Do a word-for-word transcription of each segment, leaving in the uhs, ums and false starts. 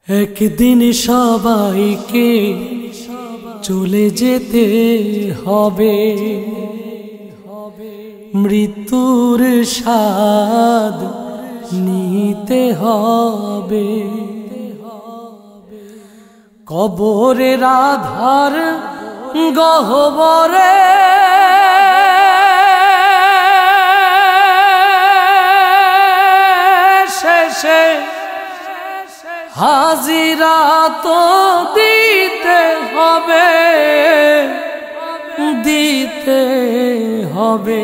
একদিন সবাইকে চলে যেতে হবে, মৃত্যুর স্বাদ নিতে হবে। কবরের আধার গহ্বরে শেষে হাজিরা তো দিতে হবে, দিতে হবে।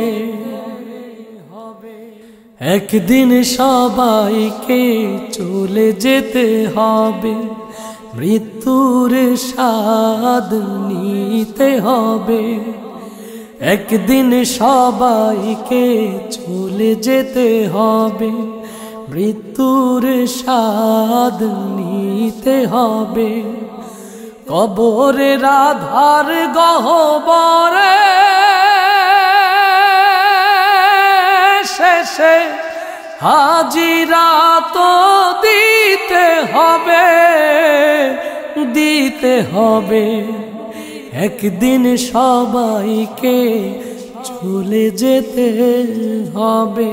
একদিন সবাইকে চলে যেতে হবে, মৃত্যুর স্বাদ নিতে হবে। একদিন সবাইকে চলে যেতে হবে, মৃত্যুর স্বাদ নিতে হবে। কবরের আধার গহ্বরে শেষে হাজিরা তো দিতে হবে, দিতে হবে। একদিন সবাইকে চলে যেতে হবে।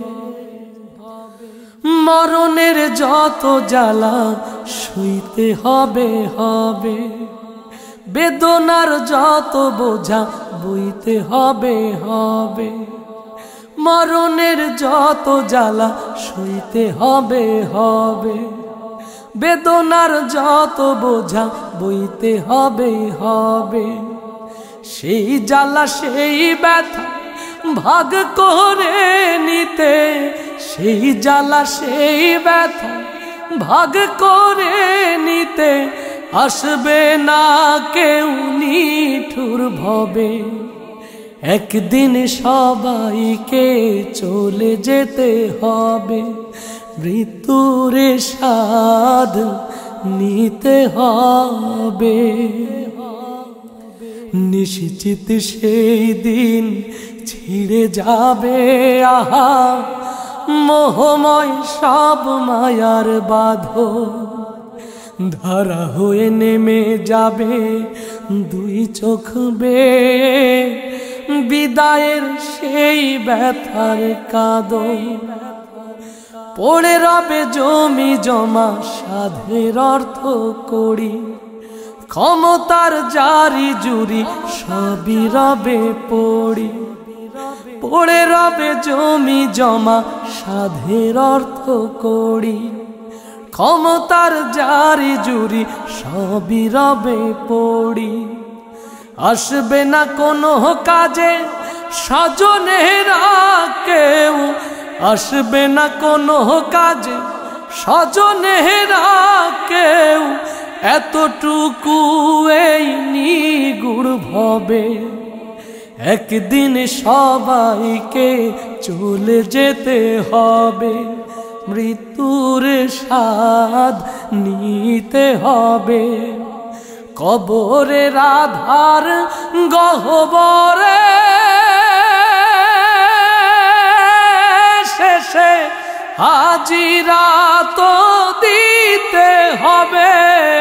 মরণের যত জ্বালা সইতে হবে হবে, বেদনার যত বোঝা বইতে হবে হবে। মরণের যত জ্বালা সইতে হবে হবে, বেদনার যত বোঝা বইতে হবে হবে। সেই জ্বালা সেই ব্যথা ভাগ করে নিতে, সেই জ্বালা সেই ব্যথা ভাগ করে নিতে আসবে না কেউ নিঠুর ভবে। একদিন সবাইকে চলে যেতে হবে, মৃত্যুর স্বাদ নিতে হবে। নিশ্চিত সেই দিন ছিঁড়ে যাবে আহা মোহময় সব মায়ার বাঁধন। ধারা হয়ে নেমে যাবে দুই চোখ বেয়ে বিদায়ের সেই ব্যথার কাঁদন। পড়ে রবে জমি জমা সাধের অর্থ করি, ক্ষমতার জারি জুরি সবই রবে পড়ি। পড়ে রবে জমি জমা সাধের অর্থ করি, ক্ষমতার জারি জুরি সবই রবে পড়ি। আসবে না কোনো কাজে স্বজনেরা কেউ, আসবে না কোনো কাজে স্বজনেরা কেউ। এতটুকু এই নিগুড় ভবে। একদিন সবাইকে চলে যেতে হবে, মৃত্যুর স্বাদ নিতে হবে। কবরের আধার গহ্বরে শেষে হাজিরা তো দিতে হবে,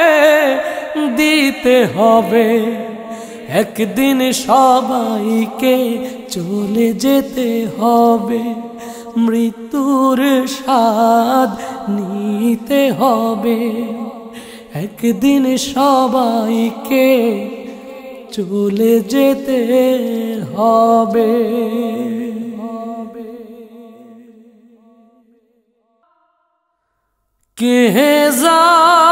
দিতে হবে। একদিন সবাইকে চলে যেতে হবে, মৃত্যুর স্বাদ নিতে হবে। একদিন সবাইকে চলে যেতে হবে। কে যা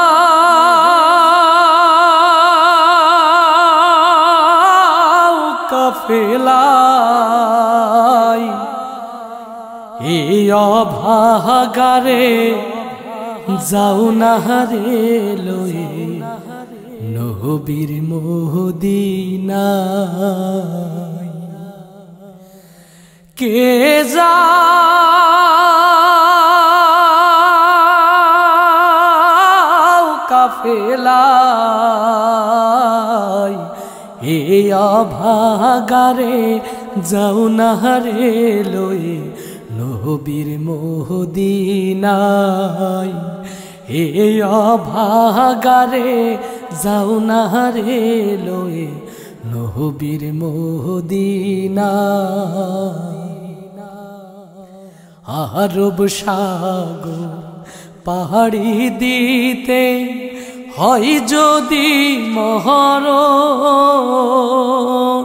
কাফেলাই এই অভাগারে যাও না রে লয়ে নবীর মদিনায়। কে যা কাফেলাই এই অভাগারে যাও না রে লয়ে নবীর মদিনায়। হে অভাগারে যাও না রে লয়ে নবীর মদিনা আরব সাগর পাহাড়ি দিতে হয় যদি মহরণ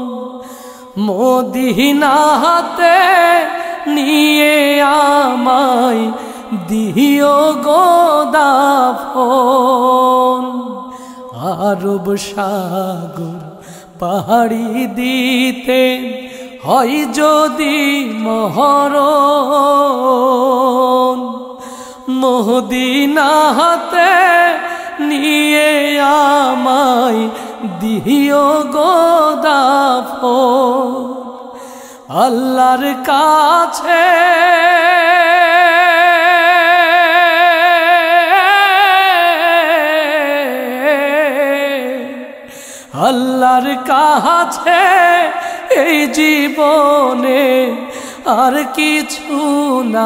মদিনাতে নিয়ে আমায় দিও গো দাফন আরব সাগর পাহাড়ি দিতে হয় যদি মহরণ মদিনাতে নিয়ে আমায় দিও গো দাফন আল্লাহর কাছে আল্লাহর কাছে এই জীবনে আর কিছু না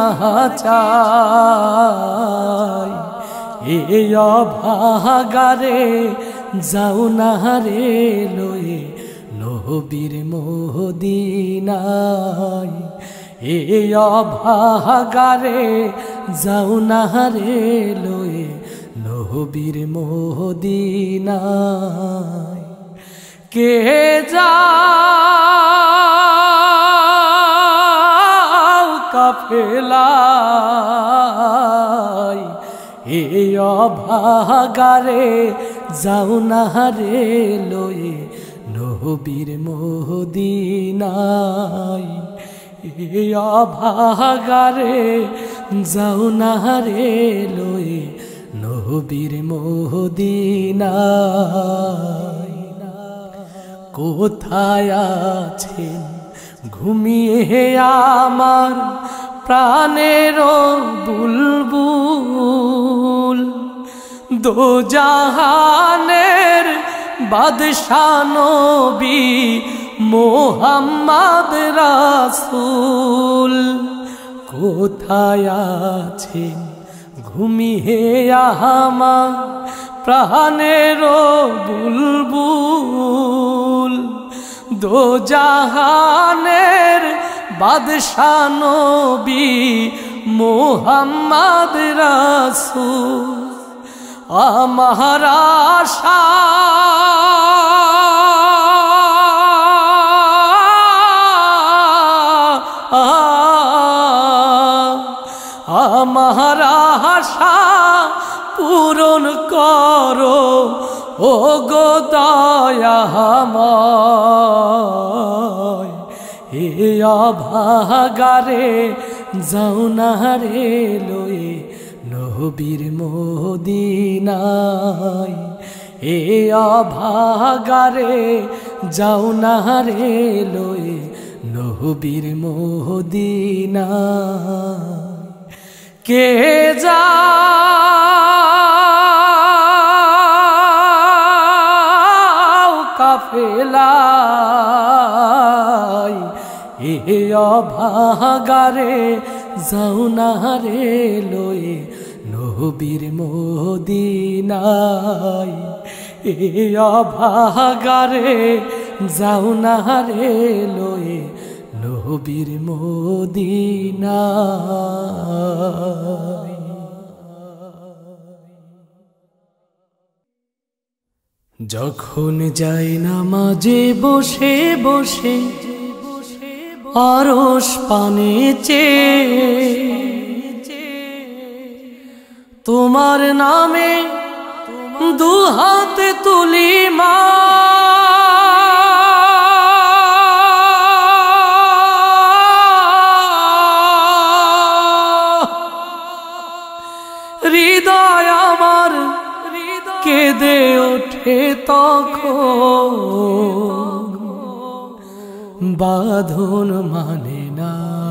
চাই এই অভাগারে যাও না রে লয়ে নবীর মদিনায় এই অভাগারে যাও না রে লয়ে নবীর মদিনায় কে যাও কাফেলায় এই অভাগারে যাও না রে লয়ে নবীর মদিনায় এই অভাগারে যাও না রে লয়ে নবীর মদিনায় কোথায় আছেন ঘুমিয়ে আমার প্রাণের বুলবুল দোজাহানের বাদশা নবী মোহাম্মদ রাসূল কোথায় আছেন ঘুমিয়ে আমার প্রাণের বুলবুল দোজাহানের বাদশা নবী মোহাম্মদ রাসূল আমার আশা আমার আশা পূরণ করো ও গো দয়াময় হে অভাগারে যাও না রে লয়ে নবীর মদিনায় হে অভাগারে যাও না রে লয়ে নবীর মদিনায় কে যাও কাফেলায় এ অভাগারে যাও না রে লয়ে নবীর মদিনায় এ অভাগারে যাও না রে লয়ে নবীর মদিনায় যখন যাই নামাজে বসে বসে আরশ পানে চেয়ে তোমার নামে দু হাতে তুলি মা হৃদয় আমার কেঁদে ওঠে তখন বাঁধন মানে না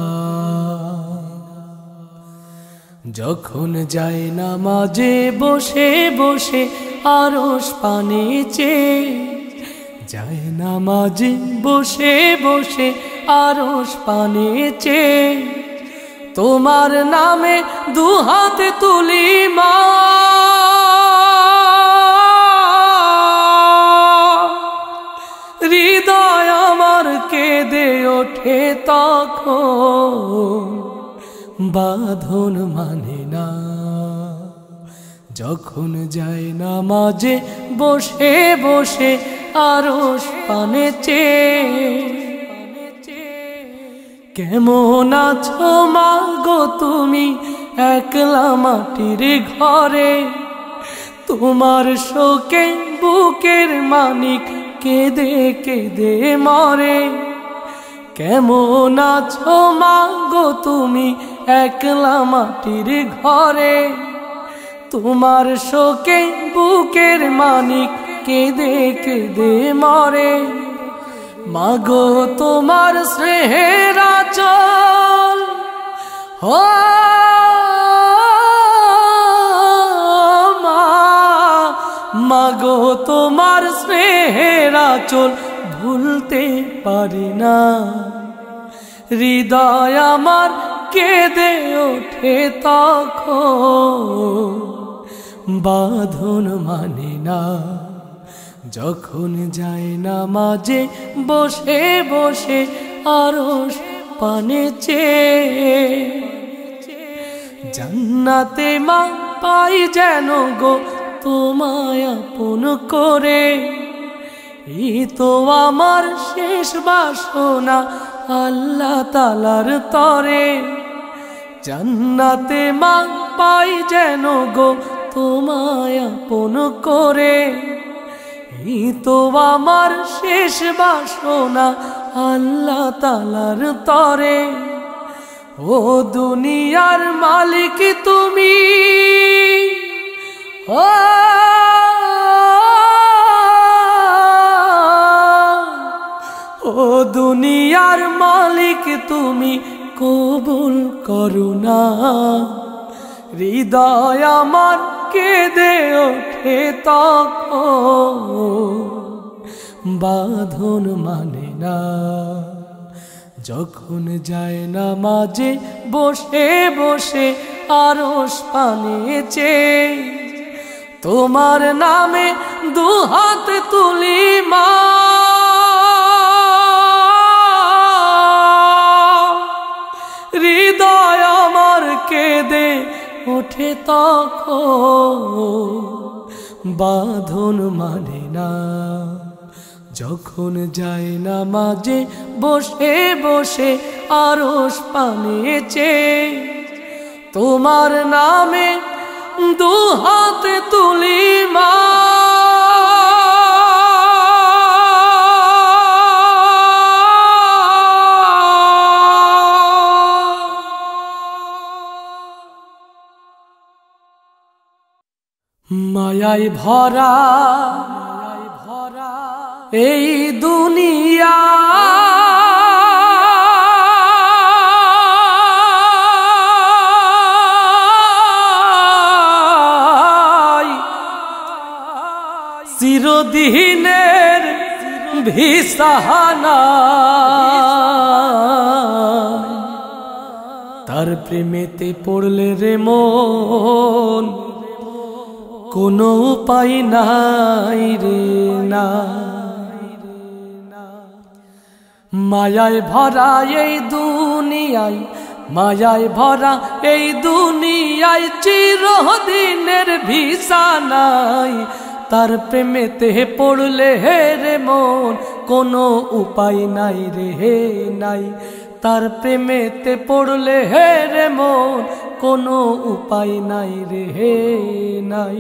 যখন যাই নামাজে বসে বসে আরশ পানে চেয়ে যাই নামাজে বসে বসে আরশ পানে চেয়ে তোমার নামে দুহাত তুলি মা, হৃদয় আমার কেঁদে ওঠে তখন, বাঁধন মানে না। যখন যায় নামাজে বসে বসে আরশ পানে চেয়ে, কেমন আছো মা গো তুমি একলা মাটির ঘরে, তোমার শোকে বুকের মানিক কেঁদে কেঁদে মরে। কেমন আছো মা গো তুমি একলা মাটির ঘরে, তোমার শোকে বুকের মানিক কেঁদে কেঁদে মরে। মাগো তোমার স্নেহের আঁচল, ও মা, মাগো তোমার স্নেহের আঁচল ভুলতে পারি না। হৃদয় আমার কেঁদে ওঠে তখন, বাঁধন মানে না। যখন যায় নামাজে বসে বসে আরশ পানে চেয়ে, জান্নাতে মা পাই যেন গো তোমায় আপন করে। এই তো আমার শেষ বাসনা আল্লাহ তাআলার তরে, জান্নাতে মা পাই যেন গো তোমায় আপন করে। এই তো আমার শেষ বাসনা আল্লাহ তাআলার তরে। ও দুনিয়ার মালিক তুমি, ও ও দুনিয়ার মালিক তুমি কবুল করো না। হৃদয় আমার কেঁদে ওঠে তখন, বাঁধন মানে না। যখন যায় নামাজে বসে বসে আরশ পানে চেয়ে, তোমার নামে দুহাত তুলি মা, হৃদয় আমার কেঁদে ওঠে তখন, বাঁধন মানে না। যখন যায় নামাজে বসে বসে আরশ পানে চেয়ে, তোমার নামে দুহাত তুলি মা, মায়ায় ভরা এই দুনিয়া, চিরদিনের ভিসাহানা, তার প্রেমেতে পড়লে রে মন কোনো উপায় নাই রে না। মায়ায় ভরা এই দুনিয়ায়, মায়ায় ভরা এই দুনিয়ায় চিরদিনের ভিসা নাই, তার প্রেমেতে পড়লে হে রে মন কোনো উপায় নাই রে হে নাই, তার প্রেমেতে পড়লে হে রে মন কোনো উপায় নাই রে হে নাই।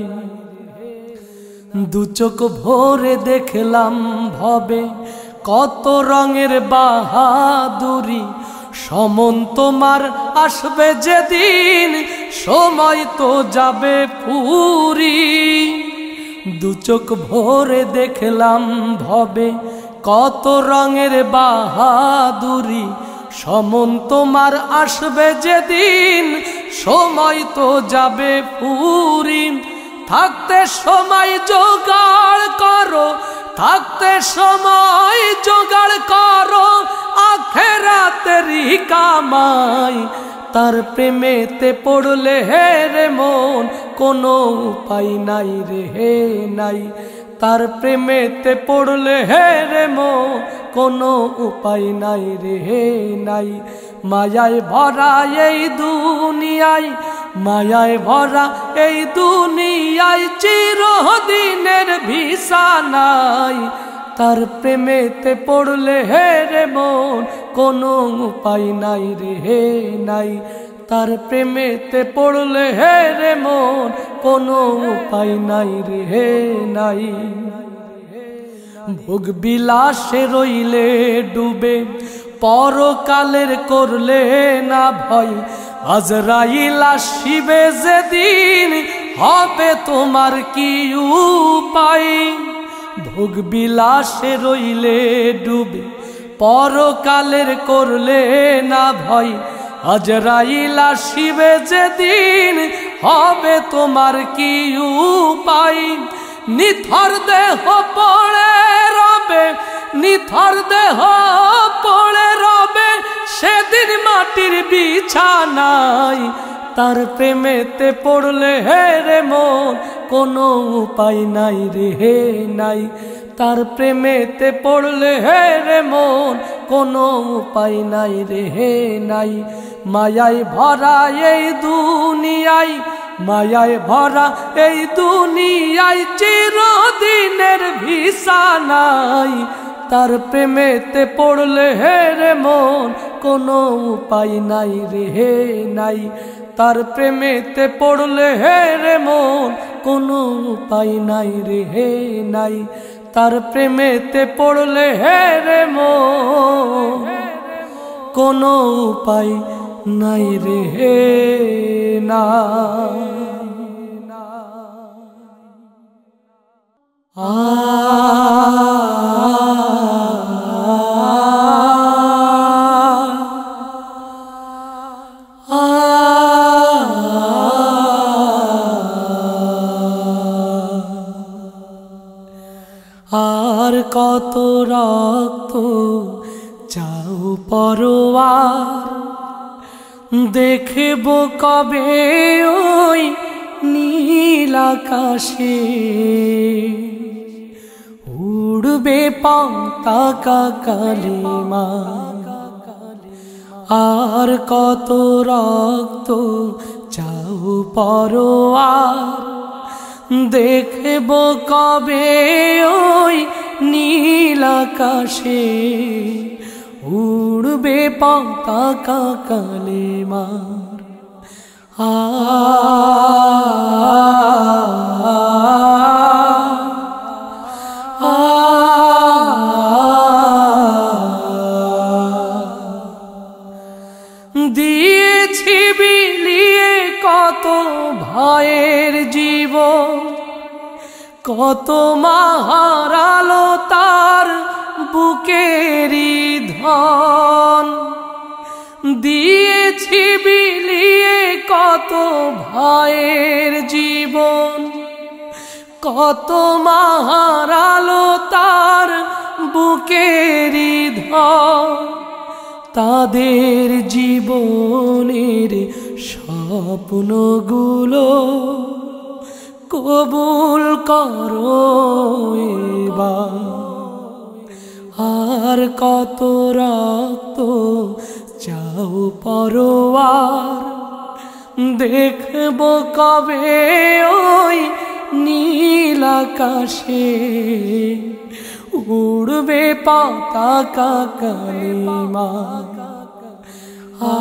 দু চোখ ভরে দেখলাম ভবে কত রঙের বাহাদুরি, সমন তোমার আসবে যেদিন সময় তো যাবে পুরি। দু চোখ ভরে দেখলাম ভবে কত রঙের বাহাদুরি, সমন তোমার আসবে যেদিন সময় তো যাবে পুরি। থাকতে সময় জোগাড় করো, থাকতে সময় জোগাড় করো আখেরাতেরই কামাই, तार प्रेमेते पड़ले हे रे मन कोनो उपाय नाई रे हे नाई तार प्रेमेते पड़ले हे रे मन कोनो उपाय नाई रे हे नाई मायाय भरा এই দুনিয়ায় मायाय भरा এই দুনিয়ায় চিরদিনের ভিসা নাই तार प्रेमेते पड़ले हे रे मन कोनो उपाय नाई रे हे नाई तार प्रेमेते पड़ले हे रे मन कोनो उपाय नाई रे हे नाई भोग বিলাসে রইলে ডুবে পরকালের করলে না ভয় আজরাইল আসিবে যেদিন হবে তোমার কি উপায় भोग বিলাসে রইলে ডুবে পরকালের করলে না ভয় আজরাইল আসিবে যেদিন হবে তোমার কি উপায় নিথর দেহ পড়ে রবে নিথর দেহ পড়ে রবে সেদিন মাটির বিছানায় तार प्रेमेते पड़ले हे रे मन कोनो उपाय नाई रे हे नाई तार प्रेमेते पड़ले हे रे मन कोनो उपाय नाई रे हे नाई मायाय भरा এই দুনিয়ায় मायाय भरा এই দুনিয়ায় চিরদিনের ভিসা নাই तार प्रेमेते पड़ले हे रे मन कोनो उपाय नाई रे हे नाई तार प्रेमेते पड़ले हे रे मन कोनो उपाय नाई रे हे नाई तार प्रेमेते पड़ले हे रे मन कोनो उपाय नाई रे हे नाई आ আর কত রক্ত চাও পরোয়ার দেখব কবে ওই নীল আকাশে উড়বে পতাকা কালিমা আর কত রক্ত চাও পরোয়ার দেখব কবে ওই নীল আকাশে উড়বে পতাকা কালেমার আ দিয়েছি বিলিয়ে কত ভয়ের জীবন কত মা হারালো তার বুকেরই ধন দিয়েছি বিলিয়ে কত ভয়ের জীবন কত মা হারালো তার বুকেরই ধন তাদের জীবনের স্বপ্নগুলো কবুল করো এবার আর কত রক্ত চাও পরোয়ার দেখব কবে ওই নীল আকাশে উড়বে পতাকা কালিমা আ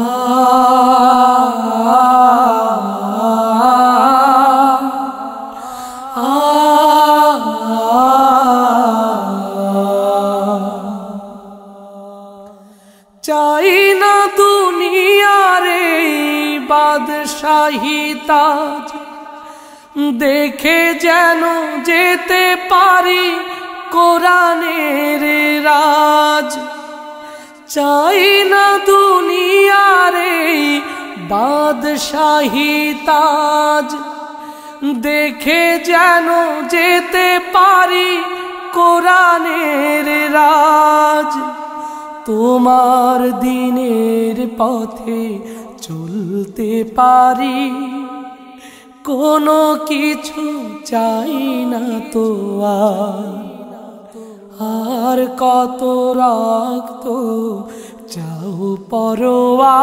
চাই না দুনিয়ারে বাদশাহী তাজ দেখে যেন যেতে পারি কোরআনের রাজ চাই না দুনিয়ারে বাদশাহী তাজ দেখে যেন যেতে পারি কোরআনের রাজ তোমার দিনের পথে চলতে পারি, কোনো কিছু চাই না তো আর, আর কত রক্ত চাও পরোয়া,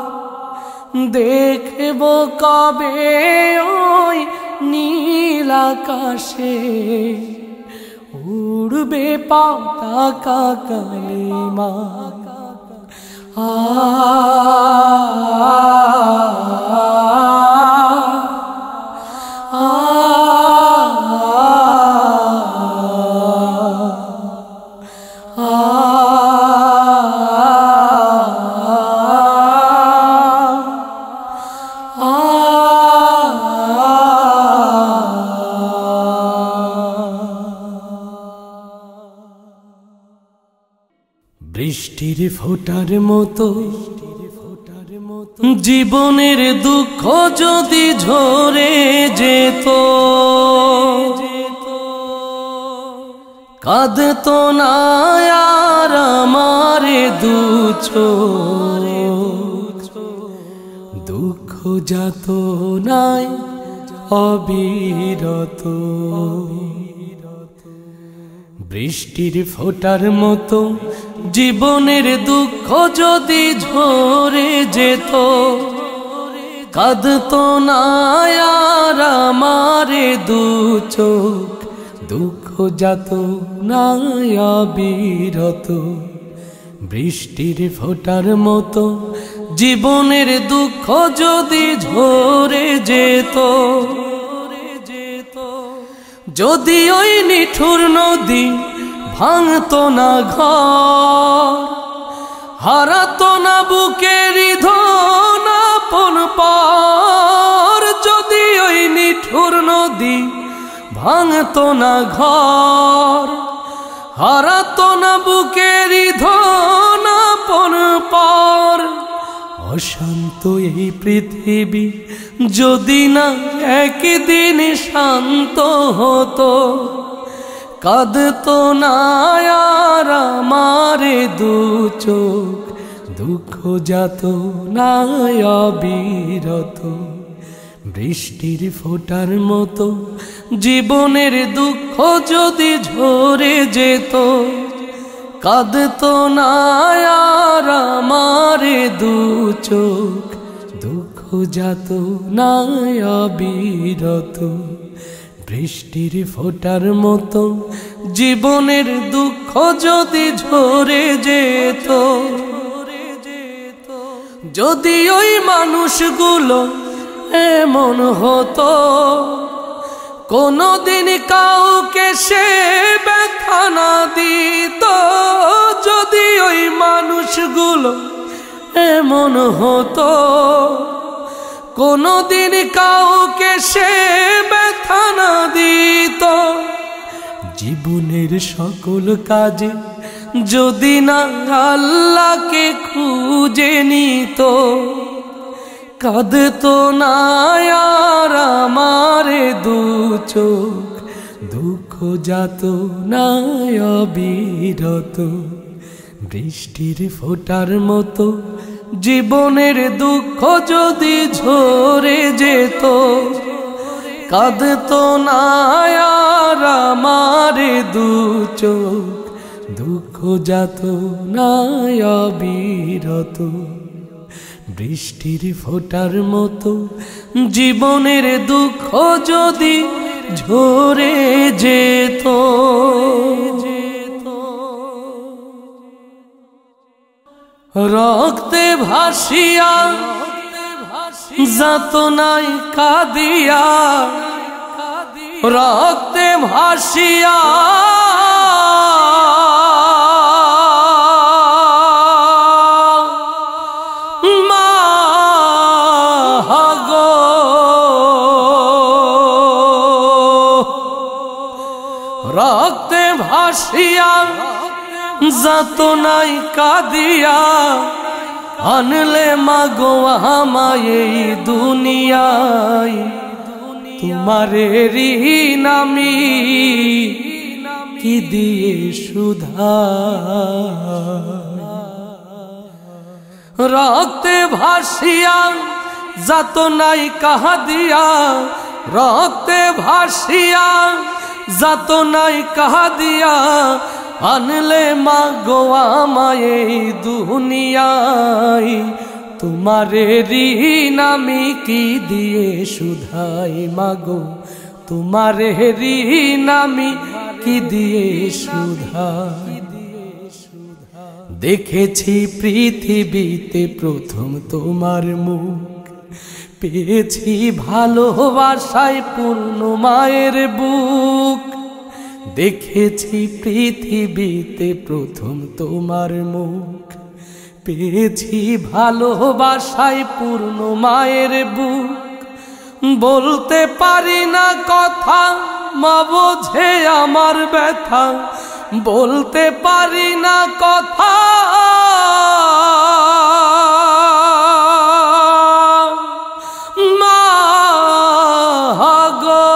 দেখব কবে ওই নীল আকাশে উড়বে পতাকা কালিমা। আ বৃষ্টির ফোঁটার মতো জীবনের দুঃখ যদি ঝরে যেত, কাঁদতো না আর আমার দু চোখ, দুঃখ যাত নাই অবিরত। বৃষ্টির ফোঁটার মতো জীবনের দুঃখ যদি ঝরে যেত, কাঁদতো না আর আমার দু চোখ, দুঃখ যাত না অবিরত। বৃষ্টির ফোঁটার মতো জীবনের দুঃখ যদি ঝরে যেত, যদি ওই নিঠুর নদী ভাঙতো না ঘর, হারাতো না বুকের ধন আপন পর, যদি ওই নিঠুর নদী ভাঙতো না ঘর, হারাতো না বুকের ধন আপন পর, অশান্ত এই পৃথিবী যদি না একদিন শান্ত হতো, কাঁদতো না আর আমার দু চোখ, দুঃখ যাত না অবিরত। বৃষ্টির ফোঁটার মতো জীবনের দুঃখ যদি ঝরে যেত, কাঁদতো না আর আমার দু চোখ, দুঃখ যাত না অবিরত। বৃষ্টির ফোঁটার মতো জীবনের দুঃখ যদি ঝরে যেত, যদি ওই মানুষগুলো এমন হতো কোনদিন কাউকে সে ব্যথা না দিত, যদি ওই মানুষগুলো এমন হতো কোনদিন কাউকে সে ব্যথা না দিত, জীবনের সকল কাজে যদি না আল্লাহকে খুঁজে নিত, কাঁদতো না আর আমার দু চোখ, দুঃখ যাত না অবিরত। বৃষ্টির ফোঁটার মতো জীবনের দুঃখ যদি ঝরে যেত, কাঁদতো না আর আমার দু চোখ, দুঃখ যাত না অবিরত। বৃষ্টির ফোঁটার মতো জীবনের দুঃখ যদি ঝরে যেত। রক্তে ভাসিয়া যাতনায় কাঁদিয়া, রক্তে ভাসিয়া রক্তে ভাসিয়া যাতনায় কাঁদিয়া, আনলে মাগো আমায় এই দুনিয়ায়, তোমারে ঋণ আমি কি দিয়ে সুধা। রক্তে ভাসিয়া যাত নাই কাহা দিয়া, রক্তে ভাসিয়া যাত নাই কাহা দিয়া, আনলে মা গো আমায় এই দুনিয়ায়। তোমারে ঋণ আমি কি দিয়ে শুধাই মাগো, তোমারে ঋণ আমি কি দিয়ে শুধাই। দেখেছি পৃথিবীতে প্রথম তোমার মুখ, পেয়েছি ভালোবাসায় পূর্ণ মায়ের বুক। দেখেছি পৃথিবীতে প্রথম তোমার মুখ, পেয়েছি ভালোবাসায় পূর্ণ মায়ের বুক। বলতে পারি না কথা, মা বোঝে আমার ব্যথা, বলতে পারি না কথা, মা গো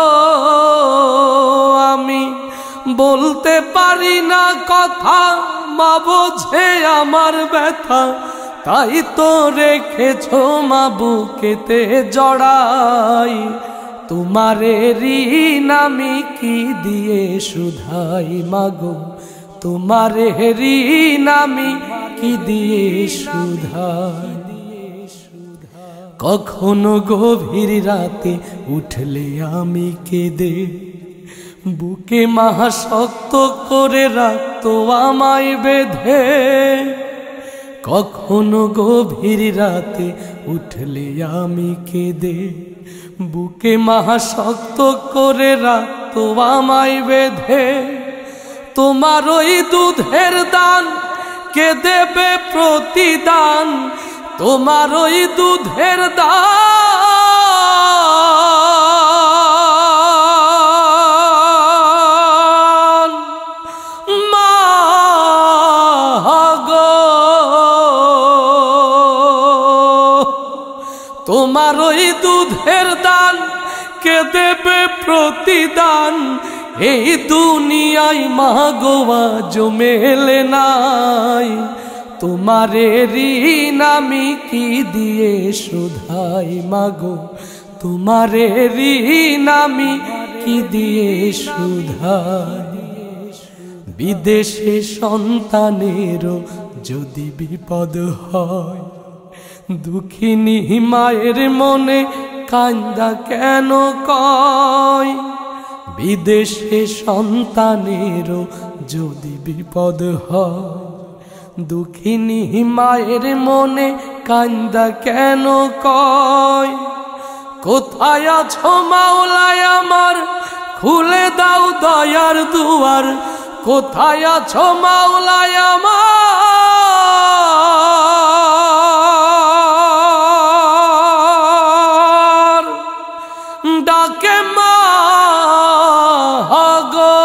আমি বলতে পারি না কথা, মা বোঝে আমার ব্যথা। তাই তো রেখেছো মা বুকেতে জড়াই, তোমারে ঋণ আমি কি দিয়ে শুধাই মাগো, তোমারে ঋণ আমি কি দিয়ে শুধাই। কখনো গভীর রাতে উঠলে আমি কেঁদে, বুকে মা শক্ত করে রাখতো আমায় বেঁধে। কখনো গভীর রাতে উঠলে আমি কেঁদে, বুকে মা শক্ত করে রাখতো আমায় বেঁধে। তোমার ওই দুধের দান কে দেবে প্রতিদান, তোমার ওই দুধের দান মা গো, তোমার ওই দুধের দান কে দেবে প্রতিদান। এই দুনিয়ায় মা গো আজ মেলে নাই, তোমারে ঋণ আমি কি দিয়ে শুধাই মাগো, তোমারে ঋণ আমি কি দিয়ে শুধাই। বিদেশে সন্তানেরও যদি বিপদ হয়, দুঃখিনী মায়ের মনে কান্দা কেন কয়। বিদেশে সন্তানেরও যদি বিপদ হয়, দুঃখিনী মায়ের মনে কান্দা কেন কয়। কোথায় আছো মাওলায় আমার, খুলে দাও দয়ার দুয়ার, কোথায় আছো মাওলায় আমার, ডাকে মা গো।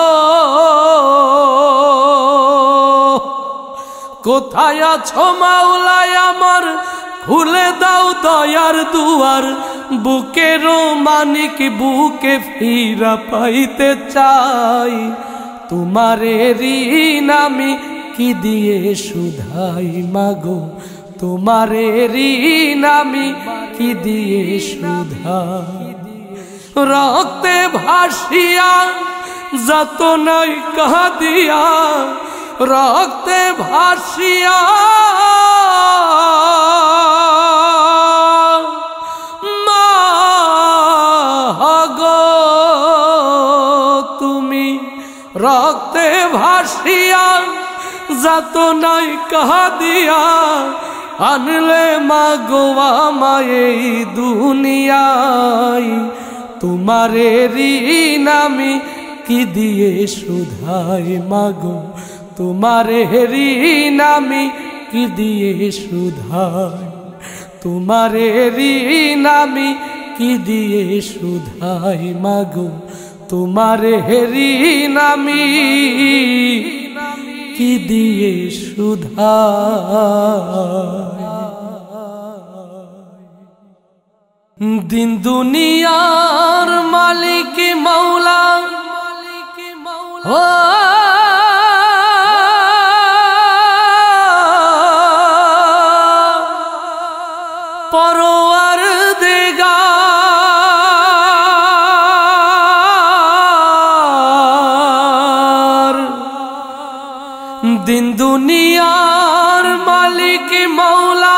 কোথায় আছো মাওলায় আমার, খুলে দাও দয়ার দুয়ার, বুকের মানিক বুকে ফিরা পাইতে চাই। তোমারে ঋণ আমি কি দিয়ে শুধাই মাগো, তোমারে ঋণ আমি কি দিয়ে শুধাই। রক্তে ভাসিয়া যাত নাই কাহা দিয়া, রক্তে ভাসিয়া মা গো তুমি, রক্তে ভাসিয়া যাত নাই কাহা দিয়া, আনলে মা গো আমায় এই দুনিয়ায়। তোমারে ঋণ আমি কি দিয়ে শুধাই মাগো, তোমারে ঋণ আমি কি দিয়ে শুধাই। তোমারে ঋণ আমি কি দিয়ে শুধাই মাগো, তোমারে ঋণ আমি কি দিয়ে শুধাই। দিন দুনিয়ার মালিক মৌলা ও दिन दुनियार मालिक मौला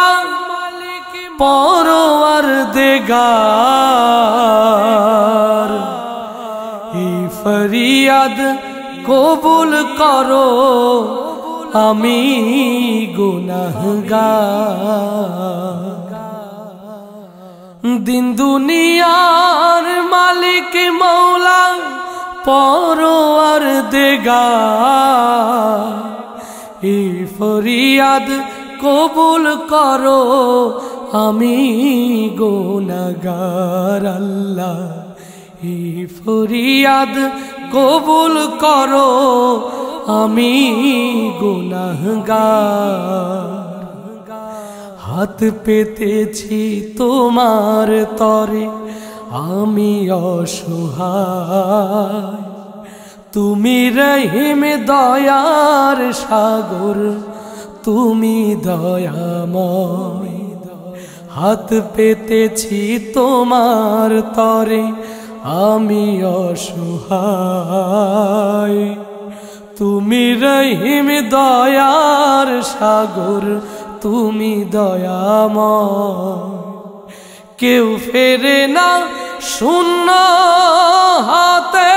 परवरदिगार ई फरियाद कबूल करो आमी गुनाहगार। दिन दुनियार मालिक मौला परवरदिगार ई फरियाद कबूल करो आमी गुनाहगार। अल्लाह ई फरियाद कबूल करो आमी गुनाहगार। हाथ पेतेছি তোমার তরে আমি অসহায়, তুমি রহিম দয়ার সাগর, তুমি দয়াময়। হাত পেতেছি তোমার তরে আমি অসহায়, তুমি রহিম দয়ার সাগর, তুমি দয়াময়। কেউ ফেরে না শূন্য হাতে,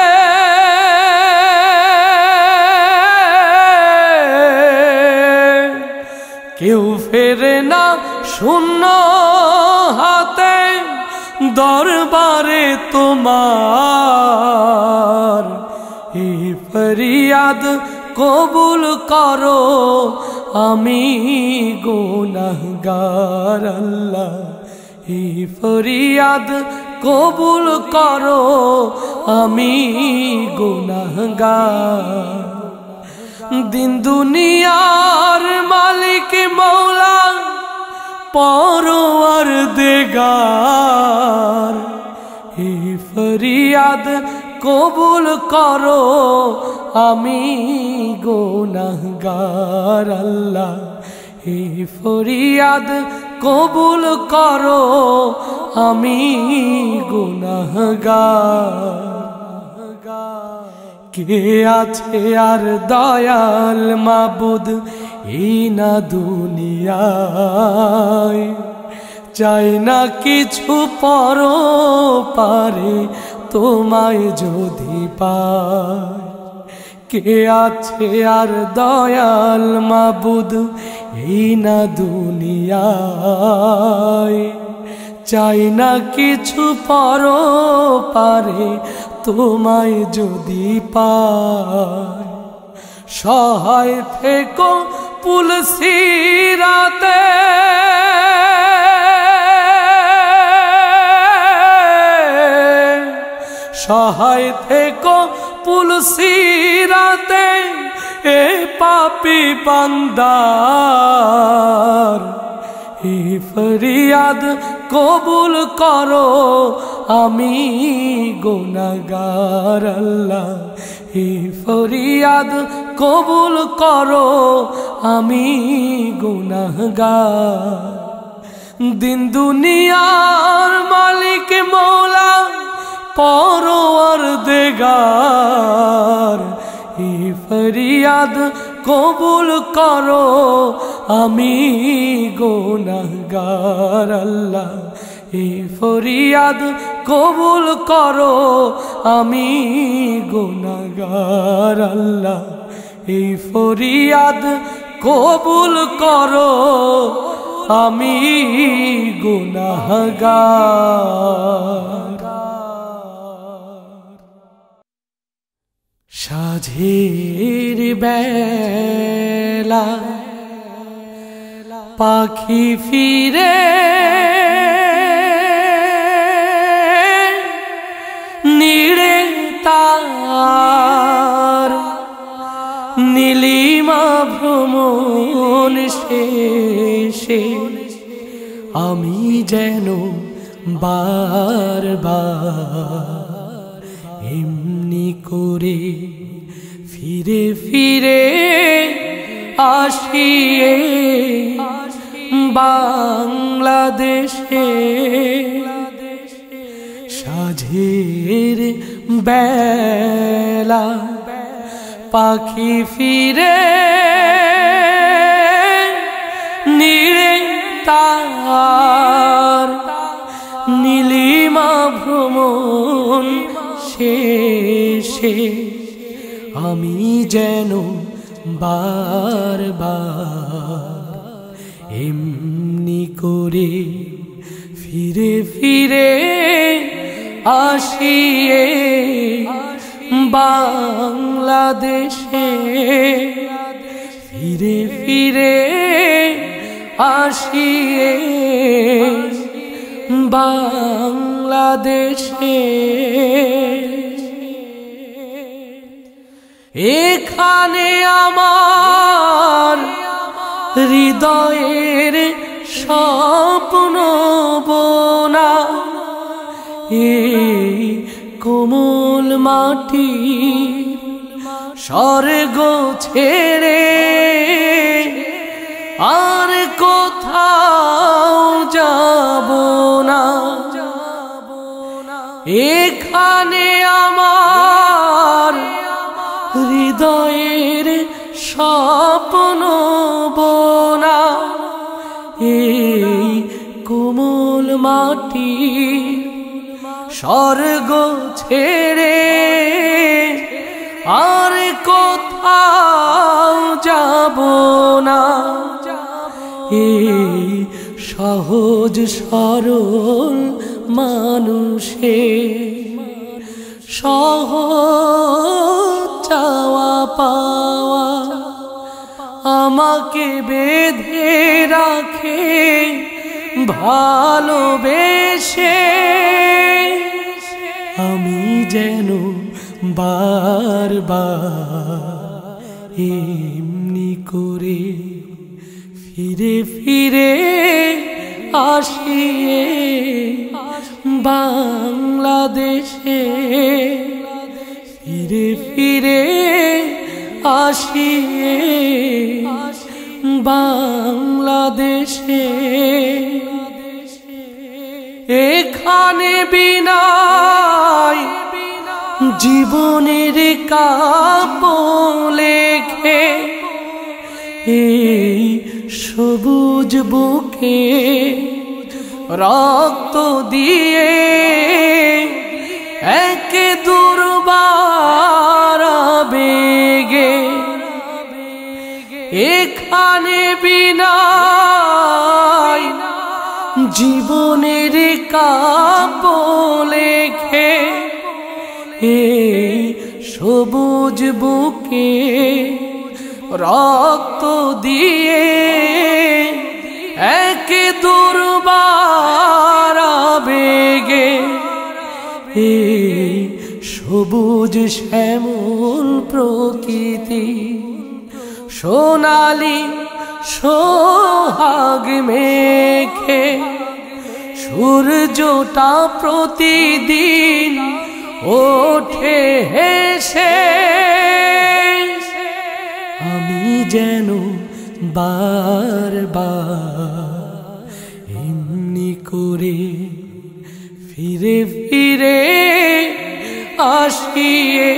কেউ ফেরে না শূন্য হাতে দরবারে তোমার। এই ফরিয়াদ কবুল করো আমি গুনাহগার। আল্লাহ এই ফরিয়াদ কবুল করো আমি গুনাহগার। दिन दुनियार मालिक मौला परवरदिगार हे फरियाद कबूल करो आमी गुनाहगार। अल्लाह हे फरियाद कबूल करो आमी गुनाहगार। কে আছে আর দয়াল মাবুদ এই না দুনিয়ায়, চাই না কিছু পরপারে তোমায় যদি পায়। কে আছে আর দয়াল মাবুদ এই না দুনিয়ায়, চাই না কিছু পরপারে তোমায় যদি পায়। সহায় থেকো পুলসিরাতে, সহায় থেকো পুলসিরাতে এ পাপী বান্দার। এই ফরিয়াদ কবুল করো আমি গুনাহগার। আল্লাহ এই ফরিয়াদ কবুল করো আমি গুনাহগার। দিন দুনিয়ার মালিক মৌলা परवरदिगार এই ফরিয়াদ কবুল করো আমি গুনাহগার। আল্লাহ এই ফরিয়াদ কবুল করো আমি গুনাহগার। আল্লাহ এই ফরিয়াদ কবুল করো আমি গুনাহগার। সাঝের বেলা পাখি ফিরে নিড়ে তার, নীলিমা ভ্রমণ শেষে আমি যেন বারবার এমনি করে ফিরে ফিরে আসিয়ে বাংলাদেশে। সাঝের বেলা পাখি ফিরে নীড়ে তার নীলিমা ভ্রমণ শেষে আমি যেন বারবার এমনি করে ফিরে ফিরে আসিয়ে বাংলাদেশে ফিরে ফিরে আসিয়ে বাংলাদেশে এখানে আমার হৃদয়ের স্বপ্ন বোনা এই কোমল মাটি স্বর্গ ছেড়ে আর কোথাও যাব না। এখানে আমার হৃদয়ের স্বপ্ন বোনা এই কোমল মাটি স্বর্গ ছেড়ে আর কোথাও যাব না। এই সহজ সরল মানুষে সহজ চাওয়া পাওয়া আমাকে বেঁধে রাখে ভালোবেসে আমি যেন বারবার এমনি করে ফিরে ফিরে আসিয়ে বাংলাদেশে ফিরে ফিরে আসিয়ে বাংলাদেশে এখানে বিনায় জীবনের কাব্য লেখে এই সবুজ বুকে রক্ত দিয়ে এক দুর্বার বেগে এখানে বিনায় জীবনের কাব্য লেখে এই সবুজ বুকে রক্ত দিয়ে এক দুর্বার বেগে এই সবুজ শ্যামল প্রকৃতি সোনালি সোহাগ মেখে সূর্যটা প্রতিদিন ওঠে হেসে আমি যেন বারবার এমনি করে ফিরে ফিরে আসিয়ে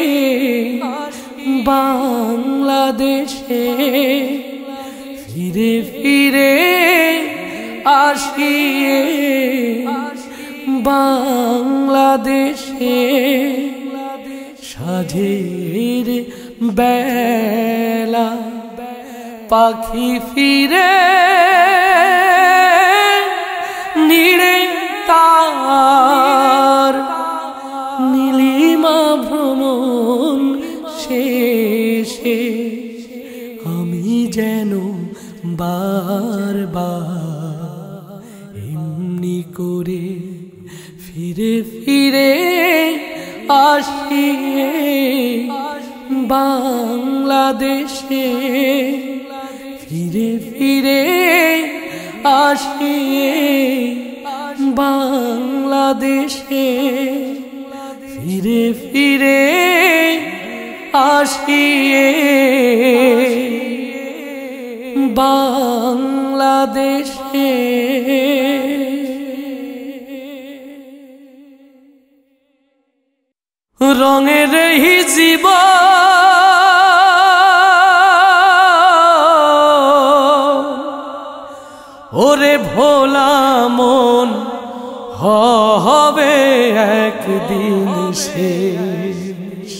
বাংলাদেশে ফিরে ফিরে আসিয়ে বাংলাদেশে সাঁঝের বেলা পাখি ফিরে নীড়ে তার নীলিমা ভ্রমণ শেষে আমি যেন বারবার এমনি করে ফিরে ফিরে আসিয়ে বাংলাদেশে ফিরে ফিরে আসিয়ে বাংলাদেশে ফিরে ফিরে আসিয়ে বাংলাদেশে রঙের এই জীবন ওরে ভোলা মন হবে একদিন শেষ।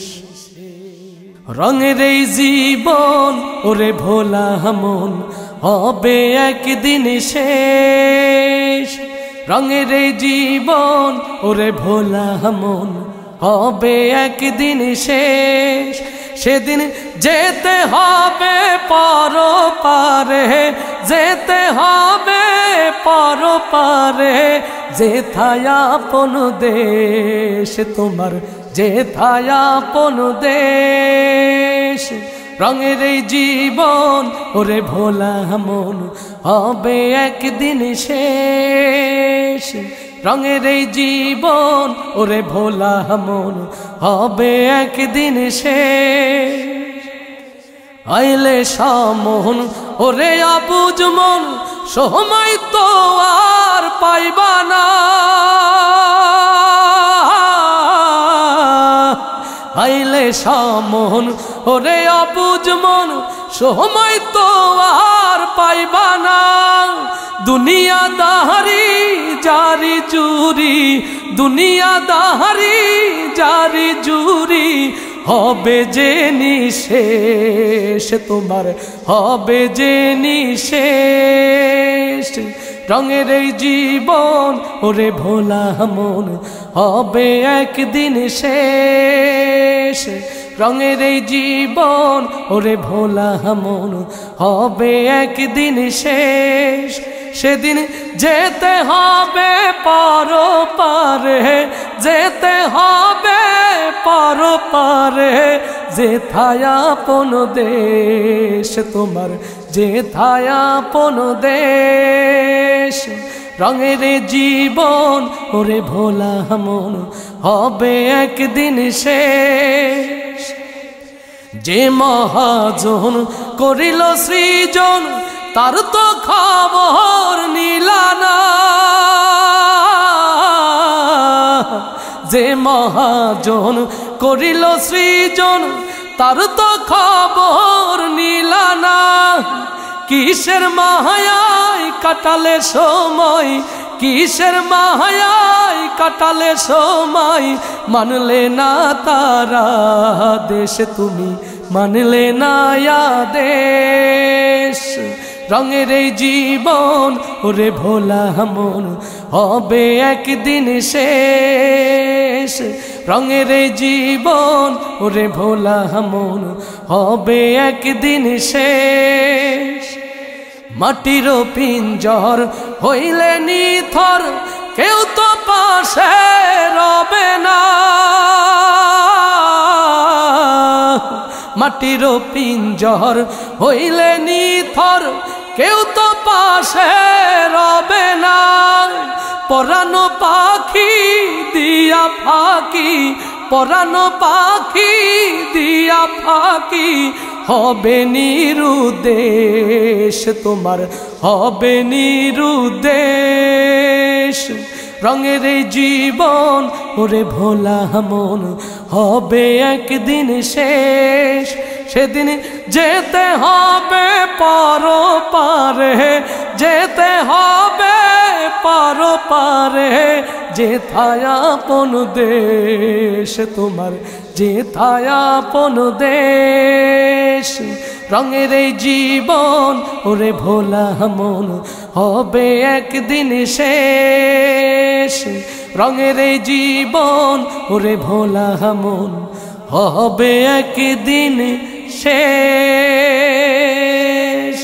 রঙের এই জীবন ওরে ভোলা মন হবে একদিন শেষ। রঙের এই জীবন ওরে ভোলা মন হবে একদিন শেষ। সেদিন যেতে হবে পরপারে, যেতে হবে পরপারে, যেথায় আপন দেশ তোমার, যেথায় আপন দেশ। রঙের এই জীবন ওরে ভোলা মন হবে একদিন শেষ। রঙের এই জীবন ওরে ভোলা মন হবে একদিন শেষ। আইলে সমন ওরে আবুজ মন সময় তো আর পাইবা না। আইলে সমন ওরে আবুজ মন সময় তো আর পাইবা না। দুনিয়া দাহারি জারি জুরি, দুনিয়া দাহারি জারি জুরি, হবে যে নিশেষ তোমার, হবে যে নিশেষ। রঙের এই জীবন ওরে ভোলা মন হবে একদিন শেষ। রঙের এই জীবন ওরে ভোলা মন হবে একদিন শেষ। সেদিন যেতে হবে পরপারে, যেতে হবে পরপারে, যেথায় আপন দেশ তোমার, যেথায় আপন দেশ। রঙের জীবন ওরে ভোলা মন হবে একদিন শেষ। যে মহাজন করিল সৃজন তার তো খবর নিলানা। যে মহাজন করিল সৃজন তার তো খবর নিলানা। কিসের মায়ায় কাটালে সময়, কিসের মায়ায় কাটালে সময়, মানলে না তারা দেশ তুমি, মানলে না দেশ। রঙের এই জীবন ওরে ভোলা মন হবে একদিন শেষ। রঙের এই জীবন ওরে ভোলা মন হবে একদিন শেষ। মাটির পিঞ্জর হইলে নিথর কেউ তো পাশে রবে না। মাটির পিঞ্জর হইলে নিথর কেউ তো পাশে রবে না। পরানো পাখি দিয়া ফাঁকি, পরানো পাখি দিয়া ফাঁকি, হবে নিরুদ্দেশ তোমার, হবে নিরুদ্দেশ। রঙের এই জীবন ওরে ভোলা মন হবে একদিন শেষ। সেদিন যেতে হবে পরপারে, যেতে হবে পরপারে, যেথায় আপন দেশ তোমার, যেথায় আপন দেশ। রঙের এই জীবন ওরে ভোলা মন হবে একদিন শেষ। রঙের এই জীবন ওরে ভোলা মন হবে একদিন শেষ।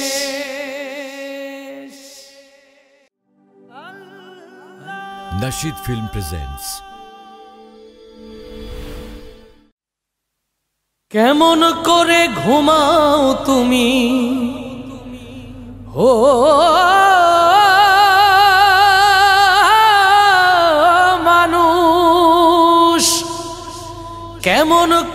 Nasheed Film presents কেমন করে ঘুমাও তুমি ও মানুষ, কেমন